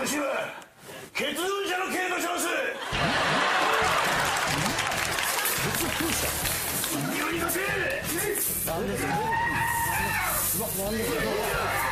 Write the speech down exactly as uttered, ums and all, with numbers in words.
私は血噴射の刑とします。血噴射？匂いがせえ。なんですか。なんですか。